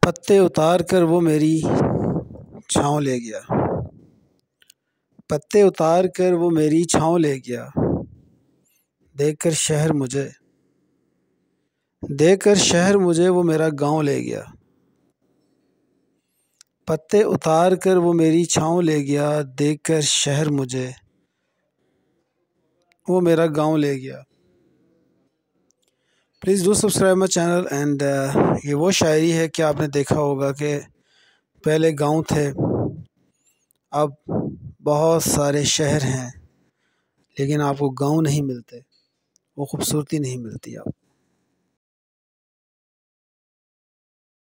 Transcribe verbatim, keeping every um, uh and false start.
पत्ते उतार कर वो मेरी छाँव ले गया। पत्ते उतार कर वो मेरी छाँव ले गया। देखकर शहर मुझे देखकर शहर मुझे वो मेरा गाँव ले गया। पत्ते उतार कर वो मेरी छाँव ले गया। देखकर शहर मुझे वो मेरा गाँव ले गया। Please do subscribe my channel. And ये वो शायरी है कि आपने देखा होगा कि पहले गांव थे, अब बहुत सारे शहर हैं, लेकिन आपको गांव नहीं मिलते, वो खूबसूरती नहीं मिलती आपको।